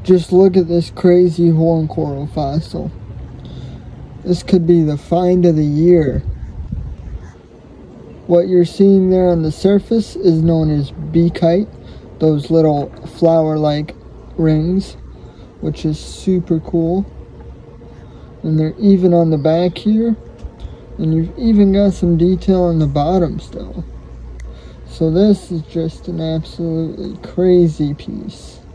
Just look at this crazy horn coral fossil. This could be the find of the year. What you're seeing there on the surface is known as beakite, those little flower-like rings, which is super cool. And they're even on the back here, and you've even got some detail on the bottom still. So this is just an absolutely crazy piece.